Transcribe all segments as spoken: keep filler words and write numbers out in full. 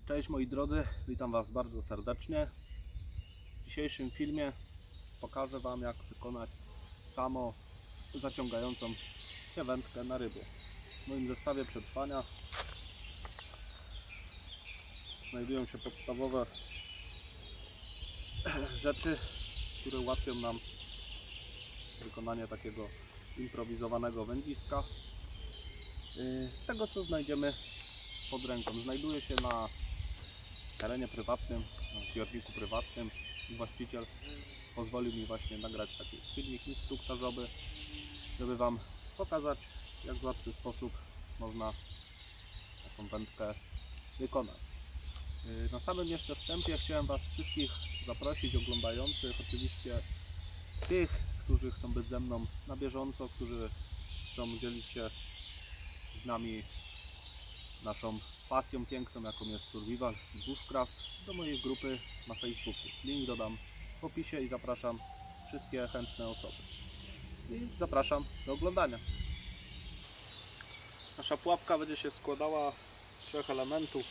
Cześć moi drodzy, witam Was bardzo serdecznie. W dzisiejszym filmie pokażę Wam, jak wykonać samo zaciągającą się wędkę na ryby. W moim zestawie przetrwania znajdują się podstawowe rzeczy, które ułatwią nam wykonanie takiego improwizowanego wędziska. Z tego, co znajdziemy pod ręką, znajduje się na terenie prywatnym, na zbiorniku prywatnym. Właściciel pozwolił mi właśnie nagrać taki filmik instruktażowy, żeby Wam pokazać, jak w łatwy sposób można taką wędkę wykonać. Na samym jeszcze wstępie chciałem Was wszystkich zaprosić, oglądających, oczywiście tych, którzy chcą być ze mną na bieżąco, którzy chcą dzielić się z nami naszą pasją piękną, jaką jest survival bushcraft, do mojej grupy na Facebooku. Link dodam w opisie i zapraszam wszystkie chętne osoby. I zapraszam do oglądania. Nasza pułapka będzie się składała z trzech elementów.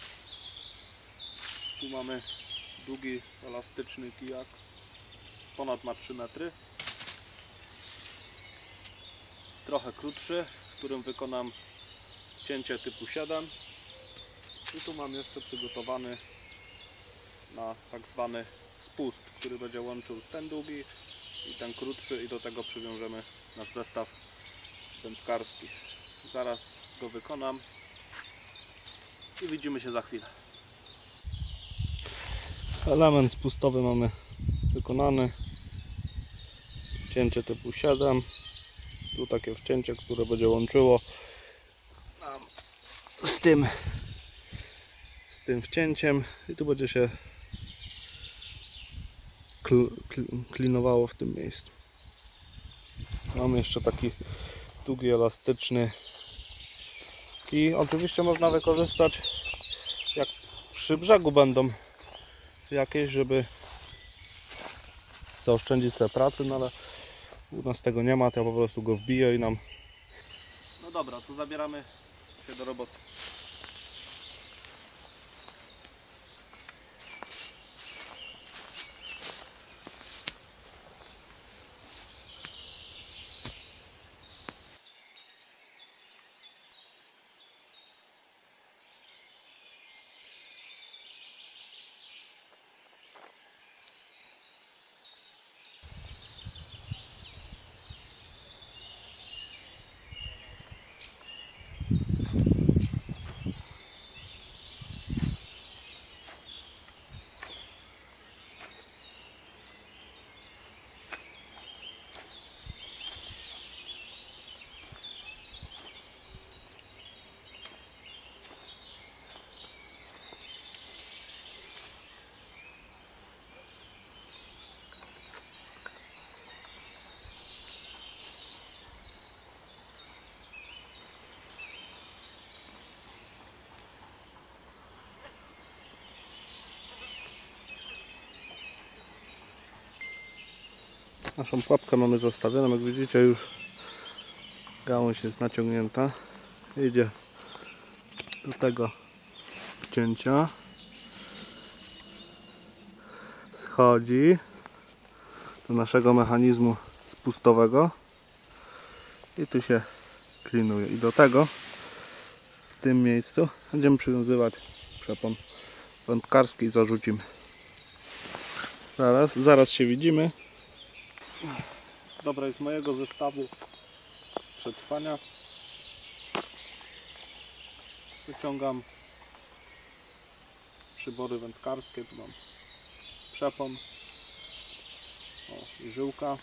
Tu mamy długi, elastyczny kijak, ponad ma trzy metry. Trochę krótszy, w którym wykonam cięcie typu siedem. I tu mam jeszcze przygotowany na tak zwany spust, który będzie łączył ten długi i ten krótszy, i do tego przywiążemy nasz zestaw wędkarski. Zaraz go wykonam i widzimy się za chwilę. Element spustowy mamy wykonany. Cięcie typu siedem. Tu takie wcięcie, które będzie łączyło nam z tym z tym wcięciem i tu będzie się kl, kl, klinowało w tym miejscu. Mamy jeszcze taki długi, elastyczny kij. Oczywiście można wykorzystać, jak przy brzegu będą jakieś, żeby zaoszczędzić sobie pracy, no ale u nas tego nie ma, to ja po prostu go wbiję i nam... No dobra, to zabieramy się do roboty. Naszą pułapkę mamy zostawioną, jak widzicie już gałąź jest naciągnięta. Idzie do tego wcięcia, schodzi do naszego mechanizmu spustowego i tu się klinuje. I do tego w tym miejscu będziemy przywiązywać przepon wędkarski i zarzucimy. Zaraz, zaraz się widzimy. Dobra, z mojego zestawu przetrwania wyciągam przybory wędkarskie. Tu mam przepon, o, i żyłka,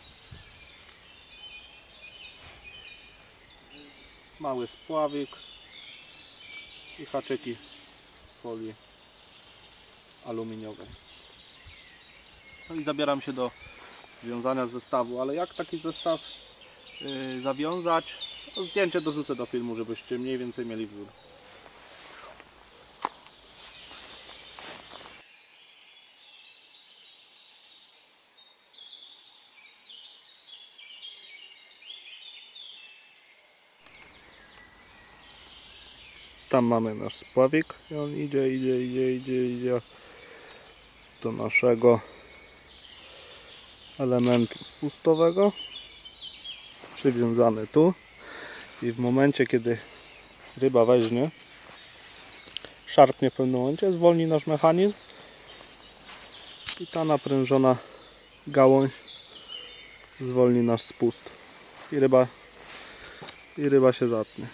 mały spławik i haczyki folii aluminiowej. No i zabieram się do wiązania zestawu, ale jak taki zestaw yy, zawiązać? No, zdjęcie dorzucę do filmu, żebyście mniej więcej mieli wzór. Tam mamy nasz spławik i on idzie, idzie, idzie, idzie, idzie do naszego elementu spustowego, przywiązany tu, i w momencie, kiedy ryba weźmie, szarpnie w pewnym momencie, zwolni nasz mechanizm i ta naprężona gałąź zwolni nasz spust i ryba, i ryba się zatnie.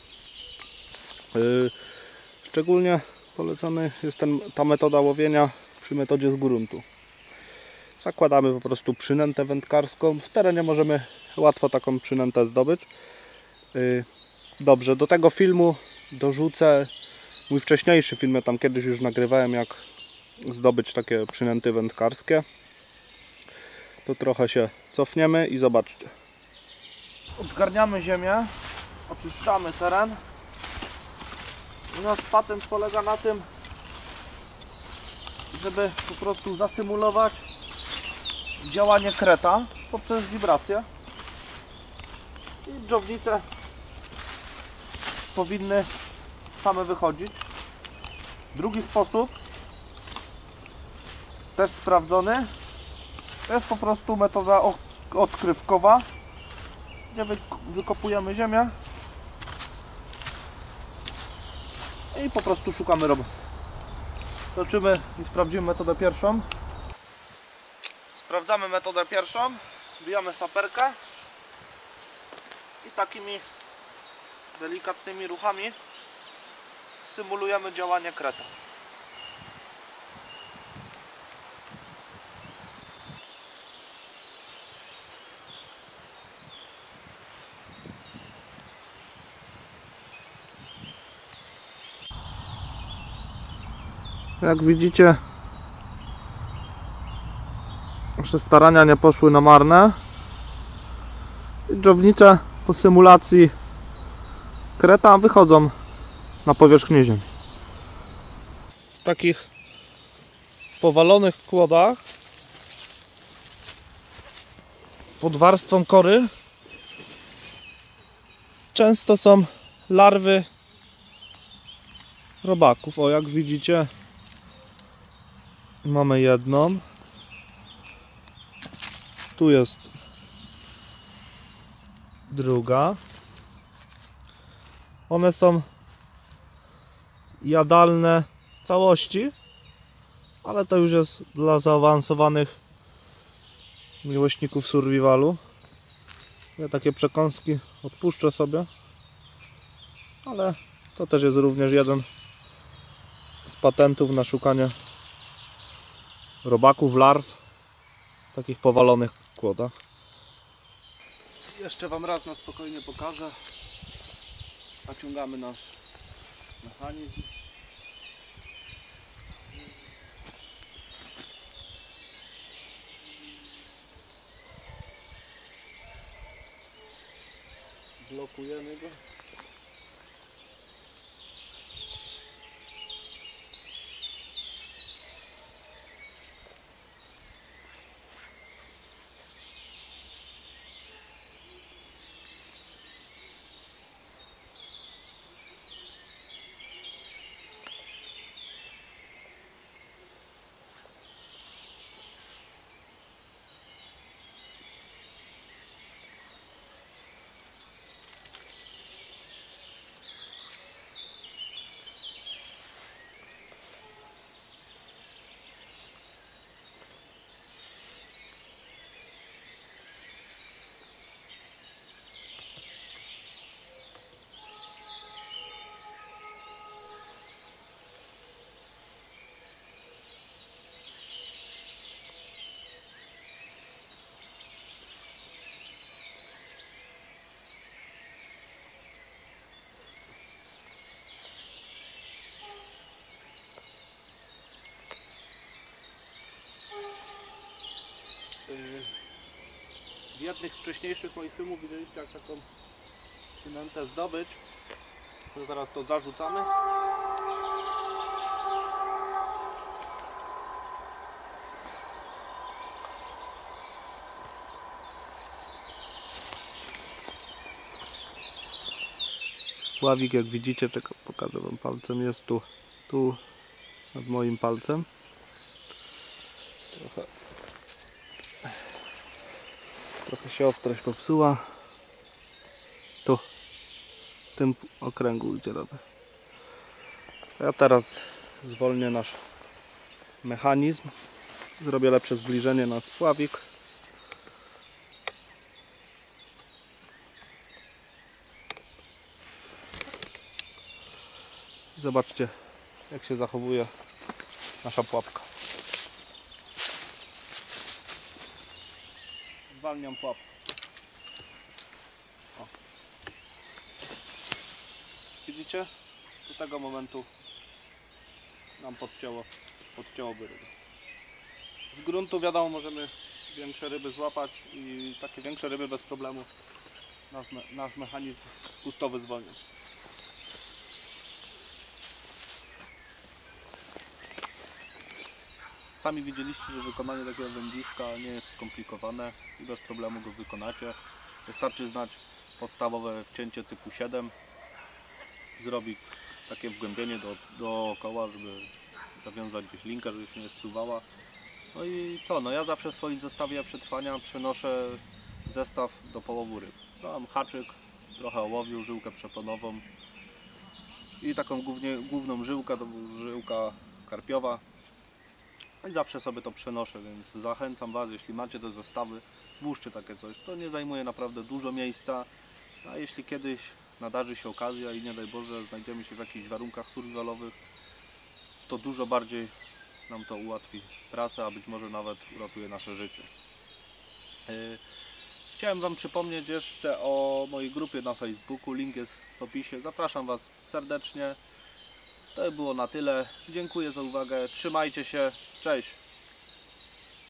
Yy, szczególnie polecany jest ten, ta metoda łowienia przy metodzie z gruntu. Zakładamy po prostu przynętę wędkarską. W terenie możemy łatwo taką przynętę zdobyć. Yy, dobrze, do tego filmu dorzucę mój wcześniejszy film. Ja tam kiedyś już nagrywałem, jak zdobyć takie przynęty wędkarskie. To trochę się cofniemy i zobaczcie. Odgarniamy ziemię, oczyszczamy teren. I nasz patent polega na tym, żeby po prostu zasymulować działanie kreta poprzez wibrację. I dżownice powinny same wychodzić. Drugi sposób, też sprawdzony, to jest po prostu metoda odkrywkowa, gdzie wykopujemy ziemię i po prostu szukamy ryb. Zobaczymy i sprawdzimy metodę pierwszą. Sprawdzamy metodę pierwszą. Wbijamy saperkę i takimi delikatnymi ruchami symulujemy działanie kreta. Jak widzicie, nasze starania nie poszły na marne. Dżownice po symulacji kreta wychodzą na powierzchnię ziemi. W takich powalonych kłodach pod warstwą kory często są larwy robaków. O, jak widzicie, mamy jedną. Tu jest druga. One są jadalne w całości, ale to już jest dla zaawansowanych miłośników survivalu. Ja takie przekąski odpuszczę sobie, ale to też jest również jeden z patentów na szukanie robaków, larw w takich powalonych kłodach. Jeszcze Wam raz na spokojnie pokażę. Naciągamy nasz mechanizm. Blokujemy go. W jednych z wcześniejszych moich filmów widzieliście, jak taką przynętę zdobyć. To zaraz to zarzucamy. spławik, jak widzicie, czekaj, pokażę wam palcem, jest tu, tu nad moim palcem. Trochę, trochę się ostrość popsuła. Tu, w tym okręgu, gdzie robię. Ja teraz zwolnię nasz mechanizm. Zrobię lepsze zbliżenie na spławik. Zobaczcie, jak się zachowuje nasza pułapka. Zwalniam pułapkę. O. Widzicie? Do tego momentu nam podcięło, podcięłoby ryby. Z gruntu wiadomo, możemy większe ryby złapać i takie większe ryby bez problemu nasz, me nasz mechanizm pustowy zwolni. Sami widzieliście, że wykonanie takiego wędziska nie jest skomplikowane i bez problemu go wykonacie. Wystarczy znać podstawowe wcięcie typu siedem, zrobić takie wgłębienie do, dookoła, żeby zawiązać gdzieś linkę, żeby się nie zsuwała. No i co, no ja zawsze w swoim zestawie przetrwania przenoszę zestaw do połowu ryb. Mam haczyk, trochę ołowiu, żyłkę przeponową i taką głównie, główną żyłkę, to żyłka karpiowa. I zawsze sobie to przenoszę, więc zachęcam Was, jeśli macie te zestawy, włóżcie takie coś. To nie zajmuje naprawdę dużo miejsca, a jeśli kiedyś nadarzy się okazja i nie daj Boże znajdziemy się w jakichś warunkach survivalowych, to dużo bardziej nam to ułatwi pracę, a być może nawet uratuje nasze życie. Chciałem Wam przypomnieć jeszcze o mojej grupie na Facebooku, link jest w opisie. Zapraszam Was serdecznie. To było na tyle. Dziękuję za uwagę. Trzymajcie się. Cześć.